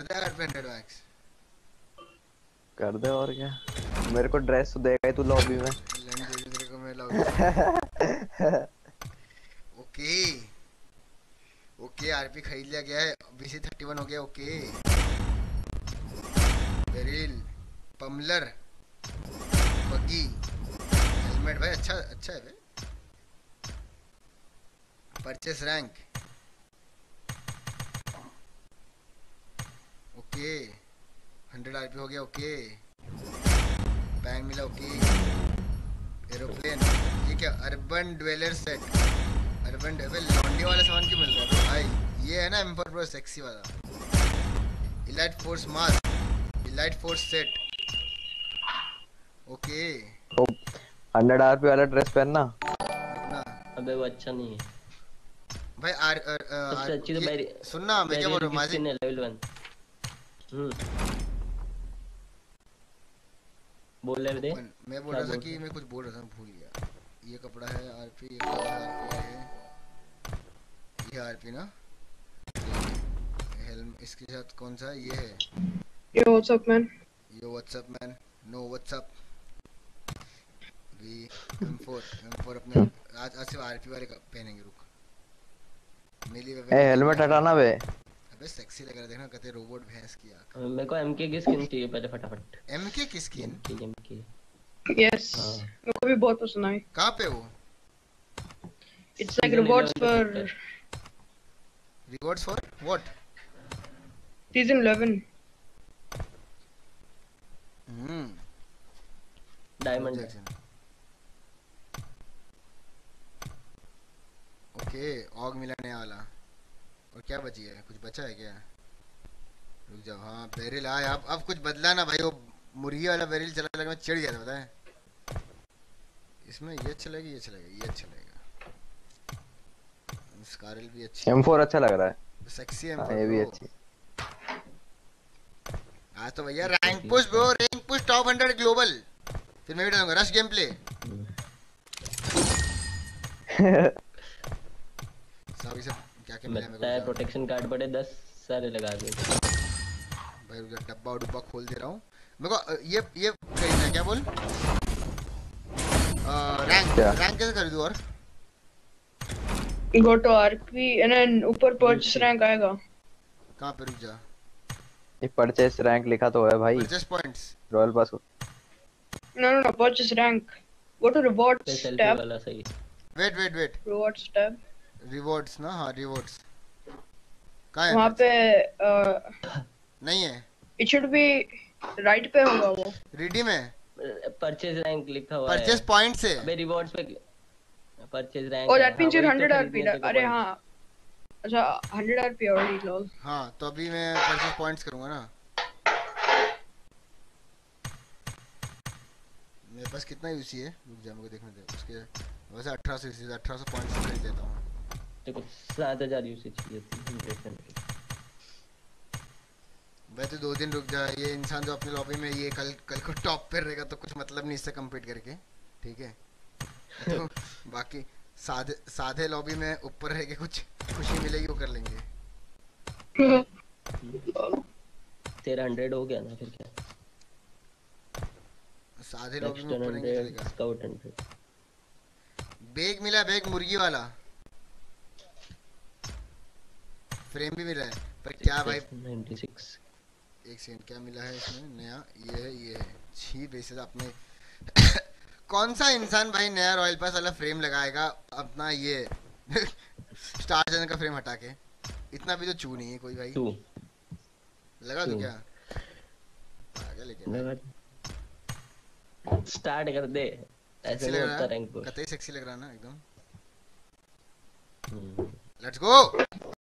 दे यार 100 मैक्स कर दे और क्या। मेरे को ड्रेस तो देगा ही तू लॉबी में। लैंड दे दे तेरे को मैं लॉबी में। ओके ओके आरपी खरीद लिया गया है। बीसी 31 हो गया। ओके बेरिल पमलर बग्गी हेलमेट भाई अच्छा अच्छा है भाई। परचेस रैंक ओके 100 आरपी हो गया। ओके बैंग मिला। ओके एरोप्लेन ये क्या urban dweller set urban dweller laundry वाला सामान क्यों मिल रहा है भाई। ये है ना एम्पर प्रो सेक्सी वाला elite force mask elite force set. Okay तो 100 RP वाला ड्रेस पहनना। रुकना अबे वो अच्छा नहीं है। भाई सबसे अच्छी तो ये सुनना मैं क्या बोल बेरियल रहा हूँ की माजिद। स्किन है लेवल 1। बोल रहे थे मैं बोल क्या रहा था बोल कि रहे? मैं कुछ बोल रहा था भूल गया। ये कपड़ा है आरपी ये कपड़ा है आरपी ये आरपी ना हेल्म इसके साथ कौन सा है ये है। Yo, what's up, man? Yo what's up man no what's up we M4 अपने आज आज सिर्फ आरपी वाले पहनेंगे। रुक मिली ए हेलमेट हटाना बे। अबे सेक्सी लग रहा है देखना कहते रोबोट भैंस की आंख। मेरे को एमके की स्किन चाहिए पहले फटाफट। एमके की स्किन एमके Yes. हाँ मेरे को भी बहुत पसंद आई. कहाँ पे वो It's like सीजन rewards 11 का for सेट है। Rewards for what. season 11. Hmm diamond है। ऑब्जेक्शन ओके ऑग मिला नया वाला। और क्या बची है कुछ बचा है क्या। रुक जाओ हाँ बैरिल आया अब कुछ बदला ना भाई। वो मुर्गी वाला बैरिल चला लगा मैं चिढ़ गया था पता है। इसमें ये अच्छा लगेगा ये अच्छा लगेगा ये अच्छा लगेगा। स्कारल भी अच्छी M4 अच्छा लग रहा है। सेक्सी है हाँ M4 ये भी ब्रो। अच्छी। आज तो भैया rank push bro rank push top 100 global. फिर मैं भी डालूंगा रश गेम प्ले। सब सब क्या क्या मिला मेरे लगता है को प्रोटेक्शन कार्ड पड़े 10 सारे लगा दिए। भाई रुक जा डब्बा डुब्बा खोल दे रहा हूँ। मेरे को ये खरीदना है क्या बोल रैंक क्या रैंक कैसे खरीदूं और Go to RP and then ऊपर purchase rank आएगा. कहाँ पे रुक जा ये परचेस रैंक लिखा तो है भाई purchase points. Royal pass. No, purchase rank. Go to पे rewards सेल्फी tab. वाला सही। Wait Rewards tab. रिवॉर्ड्स ना हाँ रिवॉर्ड्स कहाँ है वहाँ पे नहीं है it should be right पे होगा वो. रिडीम है परचेज रैंक लिखा हुआ है। परचेस पॉइंट से। अबे रिवॉर्ड्स पे परचेज रैंक Oh, है। that means हाँ, you're वही तो 100 RP. खरीदने तेरे को अरे points। हाँ. अच्छा 100 RP already lol. हाँ तो अभी मैं परचेस पॉइंट्स करूँगा ना। मेरे पास कितना यूसी है रुक जा मेरे को देखने दे उसके वैसे 1800 यूसी 1800 पॉइंट्स खरीद देता हूँ। देखो 7000 यूसेज चाहिए थी 100 करने के। भाई तो 2 दिन रुक जा। ये इंसान जो अपने लॉबी में ये कल को टॉप पे रहेगा तो कुछ मतलब नहीं इससे कम्पीट करके ठीक है। तो बाकी साधे लॉबी में ऊपर रह के कुछ खुशी मिलेगी वो कर लेंगे। तेरा 100 हो गया ना फिर क्या। साधे लॉबी में एक्सटर्न ऊपर रहेंगे 100 चलेगा। स्काउट 100। बैग मिला बैग मुर्गी वाला फ्रेम भी मिला है पर क्या भाई 96 एक सेकंड क्या मिला है इसमें नया ये है छी बेसिस अपने कौन सा इंसान भाई नया रॉयल पास वाला फ्रेम लगाएगा अपना ये स्टार जन का फ्रेम हटा के। इतना भी तो चू नहीं है कोई भाई। तू लगा दो क्या पागल है क्या लगा स्टार्ट कर दे। ऐसे सेक्सी नहीं लग होता रहा रैंक है पुश। कतई सेक्सी लग रहा है ना एकदम। लेट्स गो।